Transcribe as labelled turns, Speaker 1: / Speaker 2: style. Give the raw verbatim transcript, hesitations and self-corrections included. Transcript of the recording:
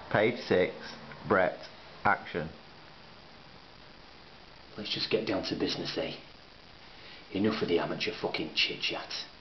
Speaker 1: Page six, Brett, action.
Speaker 2: Let's just get down to business, eh? Enough of the amateur fucking chit-chat.